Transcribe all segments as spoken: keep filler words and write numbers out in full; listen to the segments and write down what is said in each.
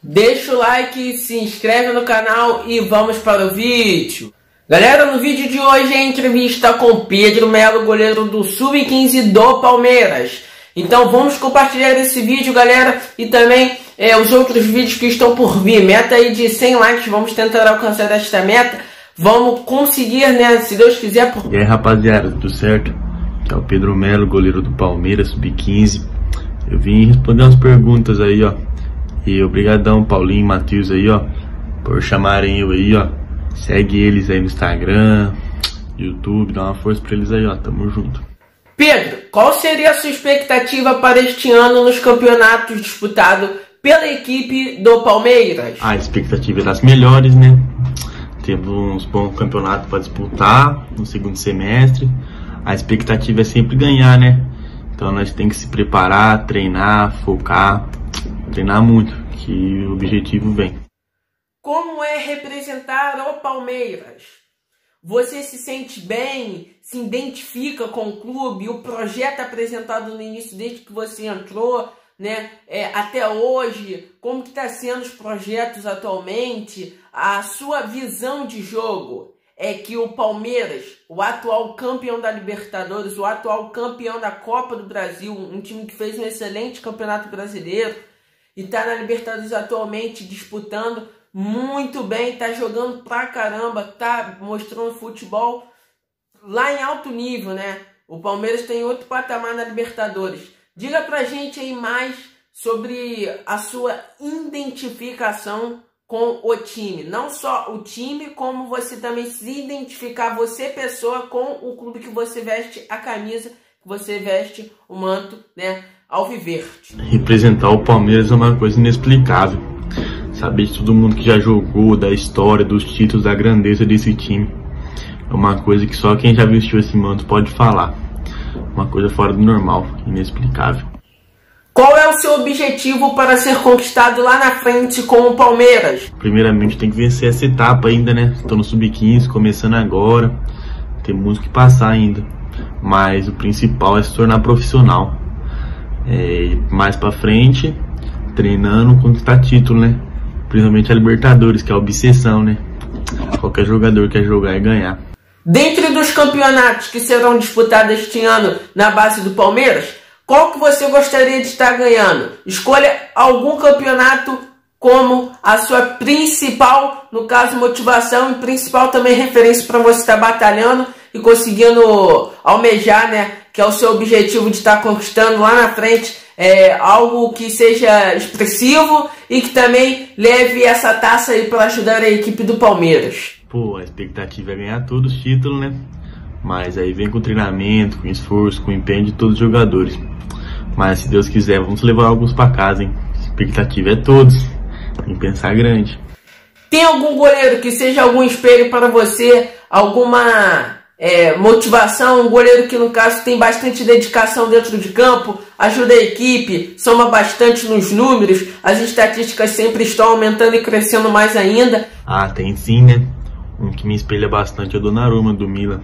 deixa o like, se inscreve no canal e vamos para o vídeo. Galera, no vídeo de hoje é entrevista com Pedro Melo, goleiro do sub quinze do Palmeiras. Então vamos compartilhar esse vídeo, galera, e também é, os outros vídeos que estão por vir. Meta aí de cem likes, vamos tentar alcançar esta meta. Vamos conseguir, né, se Deus quiser. Por... E aí, rapaziada, tudo certo? Aqui é o Pedro Melo, goleiro do Palmeiras, sub quinze. Eu vim responder umas perguntas aí, ó. E obrigadão, Paulinho e Matheus aí, ó, por chamarem eu aí, ó. Segue eles aí no Instagram, YouTube, dá uma força pra eles aí, ó. Tamo junto. Pedro, qual seria a sua expectativa para este ano nos campeonatos disputados pela equipe do Palmeiras? A expectativa é das melhores, né? Temos uns bons campeonatos para disputar no segundo semestre. A expectativa é sempre ganhar, né? Então nós temos que se preparar, treinar, focar, treinar muito, que o objetivo vem. Como é representar o Palmeiras? Você se sente bem, se identifica com o clube, o projeto apresentado no início, desde que você entrou, né, é, até hoje, como que está sendo os projetos atualmente, a sua visão de jogo é que o Palmeiras, o atual campeão da Libertadores, o atual campeão da Copa do Brasil, um time que fez um excelente campeonato brasileiro e está na Libertadores atualmente disputando muito bem, tá jogando pra caramba, tá mostrando futebol lá em alto nível, né? O Palmeiras tem outro patamar na Libertadores. Diga pra gente aí mais sobre a sua identificação com o time. Não só o time, como você também se identificar, você pessoa, com o clube que você veste a camisa, que você veste o manto, né? Alviverde. Representar o Palmeiras é uma coisa inexplicável. Saber de todo mundo que já jogou, da história, dos títulos, da grandeza desse time. É uma coisa que só quem já vestiu esse manto pode falar. Uma coisa fora do normal, inexplicável. Qual é o seu objetivo para ser conquistado lá na frente com o Palmeiras? Primeiramente tem que vencer essa etapa ainda, né? Estou no sub quinze, começando agora. Tem muito que passar ainda. Mas o principal é se tornar profissional. É, mais pra frente, treinando, conquistar título, né? Principalmente a Libertadores, que é a obsessão, né? Qualquer jogador quer jogar e ganhar. Dentre dos campeonatos que serão disputados este ano na base do Palmeiras, qual que você gostaria de estar ganhando? Escolha algum campeonato como a sua principal, no caso, motivação, e principal também referência para você estar batalhando e conseguindo almejar, né? Que é o seu objetivo de estar conquistando lá na frente. É algo que seja expressivo e que também leve essa taça aí para ajudar a equipe do Palmeiras. Pô, a expectativa é ganhar todos os títulos, né? Mas aí vem com treinamento, com esforço, com empenho de todos os jogadores. Mas se Deus quiser, vamos levar alguns para casa, hein? A expectativa é todos. Tem que pensar grande. Tem algum goleiro que seja algum espelho para você? Alguma... É, motivação, um goleiro que no caso tem bastante dedicação dentro de campo, ajuda a equipe, soma bastante nos números, as estatísticas sempre estão aumentando e crescendo mais ainda? Ah, tem sim, né? Um que me espelha bastante é o Donnarumma do Milan,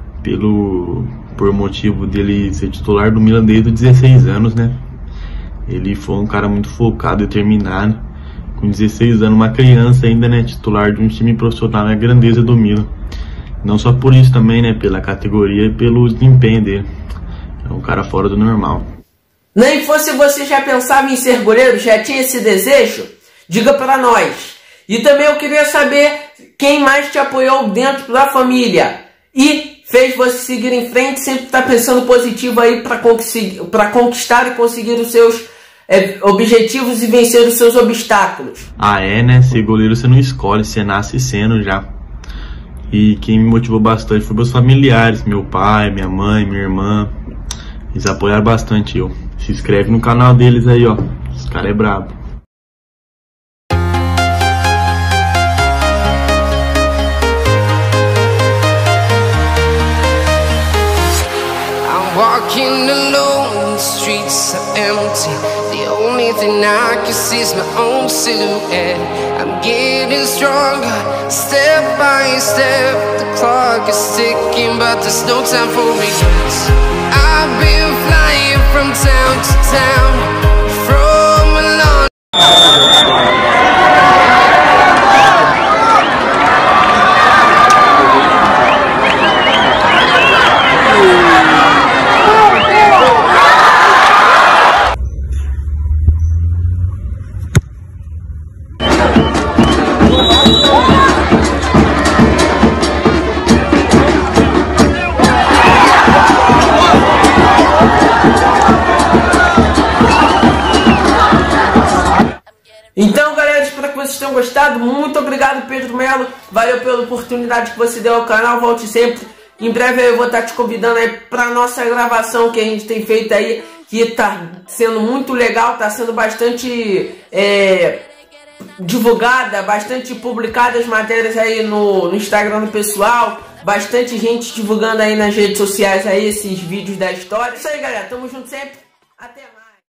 pelo, por motivo dele ser titular do Milan desde os dezesseis anos, né? Ele foi um cara muito focado, determinado, com dezesseis anos, uma criança ainda, né? Titular de um time profissional, é a grandeza do Milan. Não só por isso também, né? Pela categoria e pelo desempenho dele. É um cara fora do normal. Na infância você já pensava em ser goleiro? Já tinha esse desejo? Diga para nós. E também eu queria saber quem mais te apoiou dentro da família e fez você seguir em frente, sempre estar tá pensando positivo aí para para conquistar e conseguir os seus é, objetivos e vencer os seus obstáculos. Ah, é, né? Ser goleiro você não escolhe, você nasce sendo já. E quem me motivou bastante foi meus familiares, meu pai, minha mãe, minha irmã. Eles apoiaram bastante eu. Se inscreve no canal deles aí, ó. Esse cara é brabo. I'm walking alone, the streets are empty. The only thing I can see is my own silhouette. I'm getting stronger, step by step. The clock is ticking, but there's no time for regrets. I've been flying from town to town, from London. gostado. Muito obrigado, Pedro Melo. Valeu pela oportunidade que você deu ao canal. Volte sempre. Em breve eu vou estar te convidando aí para nossa gravação que a gente tem feito aí, que tá sendo muito legal, tá sendo bastante é, divulgada, bastante publicadas matérias aí no, no Instagram do pessoal, bastante gente divulgando aí nas redes sociais aí esses vídeos da história. Isso aí, galera, tamo junto sempre, até mais.